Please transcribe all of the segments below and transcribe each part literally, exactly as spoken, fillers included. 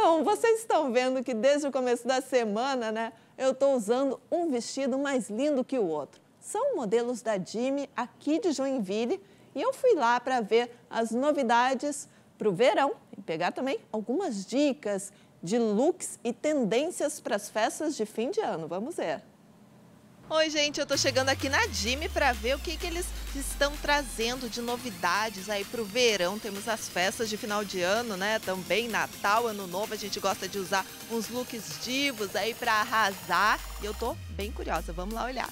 Bom, vocês estão vendo que desde o começo da semana, né, eu estou usando um vestido mais lindo que o outro. São modelos da Jimmy, aqui de Joinville, e eu fui lá para ver as novidades para o verão e pegar também algumas dicas de looks e tendências para as festas de fim de ano. Vamos ver. Oi, gente, eu tô chegando aqui na Jimmy para ver o que, que eles estão trazendo de novidades aí pro verão. Temos as festas de final de ano, né? Também Natal, Ano Novo, a gente gosta de usar uns looks divos aí para arrasar. E eu tô bem curiosa, vamos lá olhar.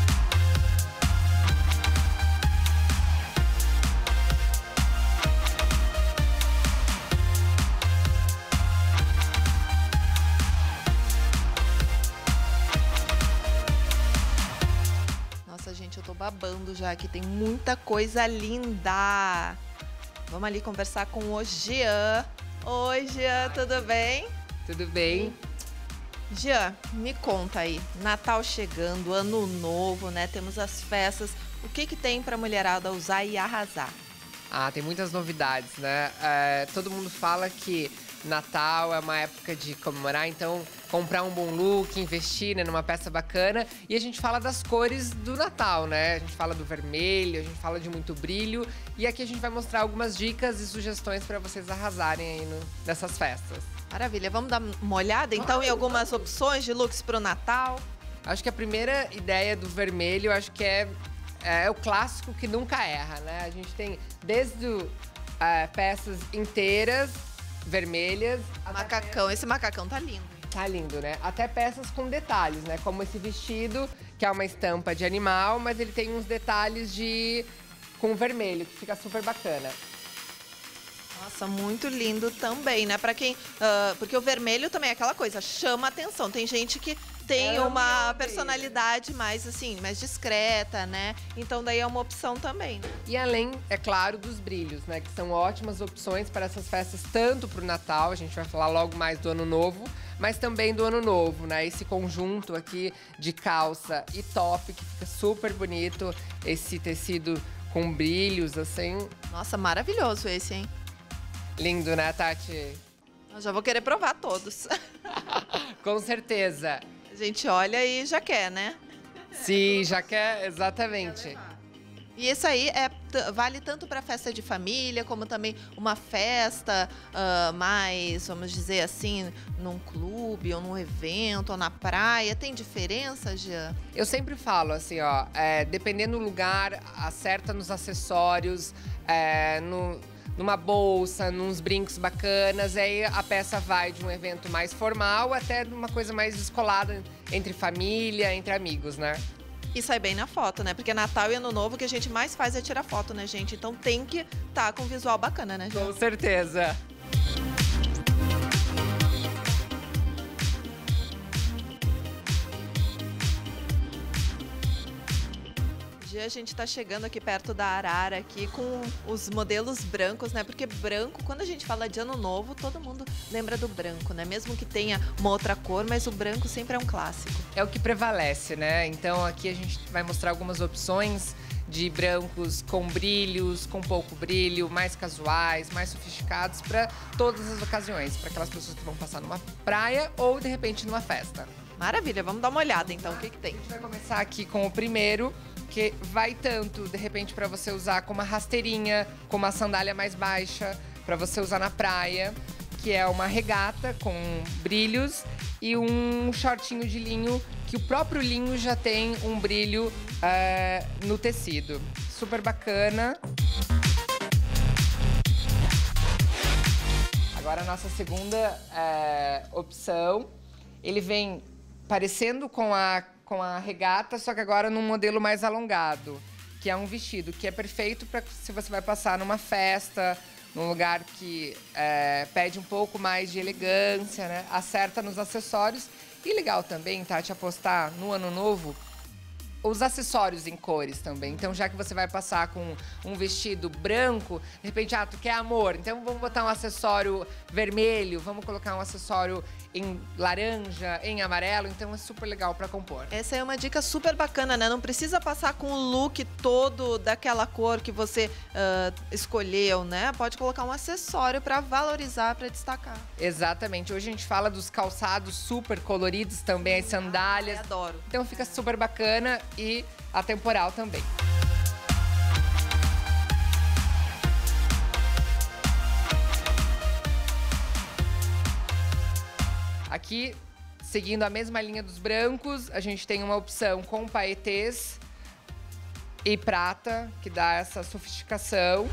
Nossa, gente, eu tô babando já, que tem muita coisa linda. Vamos ali conversar com o Jean. Oi, Jean, tudo bem? Tudo bem? Jean, me conta aí, Natal chegando, Ano Novo, né? Temos as festas. O que que tem pra mulherada usar e arrasar? Ah, tem muitas novidades, né? É, todo mundo fala que Natal é uma época de comemorar, então comprar um bom look, investir, né, numa peça bacana. E a gente fala das cores do Natal, né? A gente fala do vermelho, a gente fala de muito brilho. E aqui a gente vai mostrar algumas dicas e sugestões para vocês arrasarem aí no, nessas festas. Maravilha, vamos dar uma olhada então em algumas opções de looks para o Natal? Acho que a primeira ideia do vermelho, acho que é, é o clássico que nunca erra, né? A gente tem desde o, é, peças inteiras, vermelhas. Macacão, esse macacão tá lindo. Tá lindo, né? Até peças com detalhes, né? Como esse vestido, que é uma estampa de animal, mas ele tem uns detalhes de com vermelho, que fica super bacana. Nossa, muito lindo também, né? Pra quem... Uh, porque o vermelho também é aquela coisa, chama atenção. Tem gente que tem uma personalidade mais, assim, mais discreta, né? Então daí é uma opção também. E além, é claro, dos brilhos, né? Que são ótimas opções para essas festas, tanto pro Natal, a gente vai falar logo mais do Ano Novo, mas também do Ano Novo, né? Esse conjunto aqui de calça e top, que fica super bonito. Esse tecido com brilhos, assim. Nossa, maravilhoso esse, hein? Lindo, né, Tati? Eu já vou querer provar todos. Com certeza. A gente olha e já quer, né? Sim, já quer, exatamente. E esse aí é, vale tanto para festa de família, como também uma festa uh, mais, vamos dizer assim, num clube, ou num evento, ou na praia. Tem diferença, Jean? Eu sempre falo assim, ó, é, dependendo do lugar, acerta nos acessórios, é, no... numa bolsa, nos brincos bacanas, aí a peça vai de um evento mais formal até uma coisa mais descolada entre família, entre amigos, né? E sai bem na foto, né? Porque Natal e Ano Novo o que a gente mais faz é tirar foto, né, gente? Então tem que estar com um visual bacana, né, Jean? Com certeza. A gente tá chegando aqui perto da Arara aqui com os modelos brancos, né? Porque branco, quando a gente fala de Ano Novo, todo mundo lembra do branco, né? Mesmo que tenha uma outra cor, mas o branco sempre é um clássico. É o que prevalece, né? Então aqui a gente vai mostrar algumas opções de brancos com brilhos, com pouco brilho, mais casuais, mais sofisticados para todas as ocasiões, para aquelas pessoas que vão passar numa praia ou de repente numa festa. Maravilha, vamos dar uma olhada então, o que que tem? A gente vai começar aqui com o primeiro, que vai tanto, de repente, para você usar com uma rasteirinha, com uma sandália mais baixa, para você usar na praia, que é uma regata com brilhos e um shortinho de linho, que o próprio linho já tem um brilho é, no tecido. Super bacana. Agora a nossa segunda é, opção, ele vem parecendo com a com a regata, só que agora num modelo mais alongado, que é um vestido que é perfeito para se você vai passar numa festa, num lugar que é, pede um pouco mais de elegância, né? Acerta nos acessórios. E legal também, Tati, apostar no Ano Novo os acessórios em cores também. Então, já que você vai passar com um vestido branco, de repente, ah, tu quer amor, então vamos botar um acessório vermelho, vamos colocar um acessório em laranja, em amarelo, então é super legal para compor. Essa é uma dica super bacana, né? Não precisa passar com o look todo daquela cor que você uh, escolheu, né? Pode colocar um acessório para valorizar, para destacar. Exatamente. Hoje a gente fala dos calçados super coloridos também, as sandálias. Ai, adoro. Então fica super bacana e atemporal também. Aqui, seguindo a mesma linha dos brancos, a gente tem uma opção com paetês e prata, que dá essa sofisticação.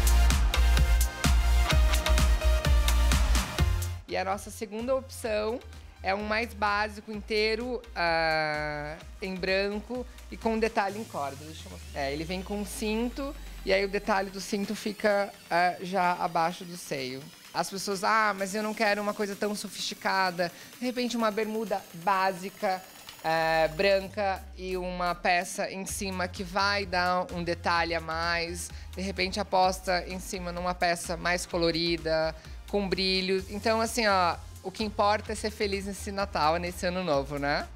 E a nossa segunda opção é um mais básico, inteiro, uh, em branco e com detalhe em corda. Deixa eu mostrar. É, ele vem com um cinto e aí o detalhe do cinto fica uh, já abaixo do seio. As pessoas, ah, mas eu não quero uma coisa tão sofisticada. De repente, uma bermuda básica, uh, branca e uma peça em cima que vai dar um detalhe a mais. De repente, aposta em cima numa peça mais colorida, com brilhos. Então, assim, ó, o que importa é ser feliz nesse Natal, nesse Ano Novo, né?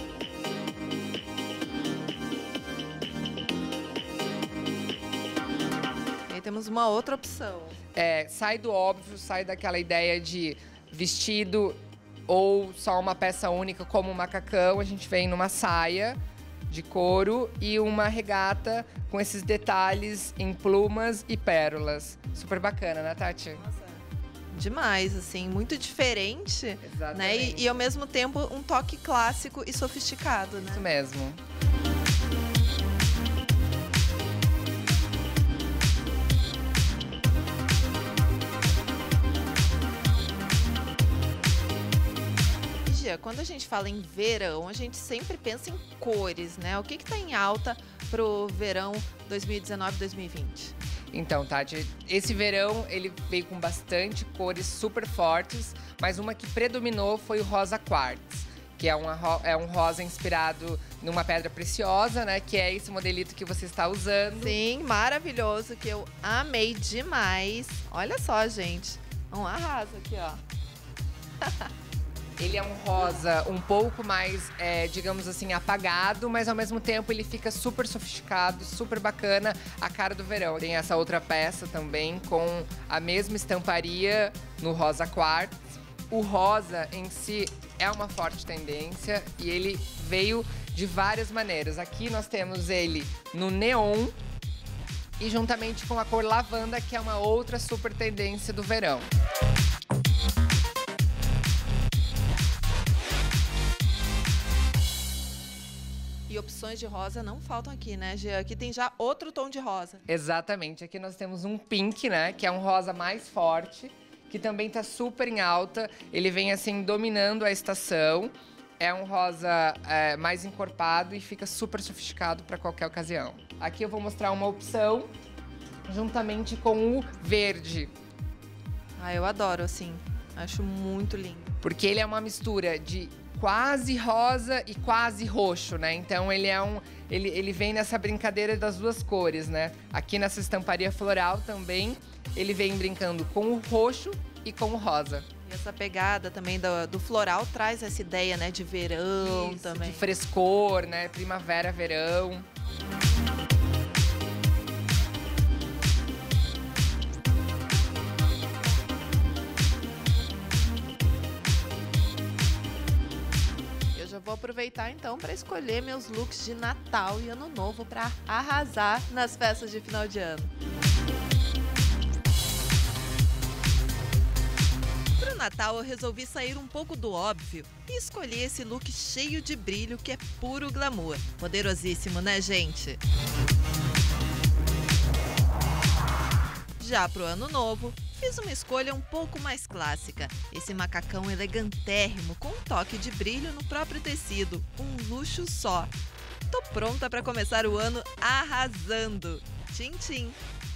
E aí temos uma outra opção. É, sai do óbvio, sai daquela ideia de vestido ou só uma peça única como um macacão. A gente vem numa saia de couro e uma regata com esses detalhes em plumas e pérolas. Super bacana, né, Tati? Nossa. Demais, assim, muito diferente, Exatamente. Né? E, e ao mesmo tempo um toque clássico e sofisticado, né? Isso mesmo. Gia, quando a gente fala em verão, a gente sempre pensa em cores, né? O que que tá em alta pro verão dois mil e dezenove, dois mil e vinte? Então, Tati, esse verão ele veio com bastante cores super fortes, mas uma que predominou foi o rosa quartz, que é, uma, é um rosa inspirado numa pedra preciosa, né? Que é esse modelito que você está usando. Sim, maravilhoso, que eu amei demais. Olha só, gente, um arraso aqui, ó. Ele é um rosa um pouco mais, é, digamos assim, apagado, mas ao mesmo tempo ele fica super sofisticado, super bacana, a cara do verão. Tem essa outra peça também com a mesma estamparia no rosa quartz. O rosa em si é uma forte tendência e ele veio de várias maneiras. Aqui nós temos ele no neon e juntamente com a cor lavanda, que é uma outra super tendência do verão. E opções de rosa não faltam aqui, né, Gia? Aqui tem já outro tom de rosa. Exatamente. Aqui nós temos um pink, né? Que é um rosa mais forte, que também tá super em alta. Ele vem, assim, dominando a estação. É um rosa é, mais encorpado e fica super sofisticado para qualquer ocasião. Aqui eu vou mostrar uma opção juntamente com o verde. Ah, eu adoro, assim. Acho muito lindo. Porque ele é uma mistura de quase rosa e quase roxo, né? Então ele é um, ele, ele vem nessa brincadeira das duas cores, né? Aqui nessa estamparia floral também ele vem brincando com o roxo e com o rosa. E essa pegada também do, do floral traz essa ideia, né, de verão. Isso, também. de frescor, né? Primavera, verão. Vou aproveitar então para escolher meus looks de Natal e Ano Novo para arrasar nas festas de final de ano. Para o Natal eu resolvi sair um pouco do óbvio e escolhi esse look cheio de brilho que é puro glamour. Poderosíssimo, né, gente? Já para o Ano Novo, fiz uma escolha um pouco mais clássica. Esse macacão elegantérrimo com um toque de brilho no próprio tecido. Um luxo só. Tô pronta para começar o ano arrasando. Tchim, tchim!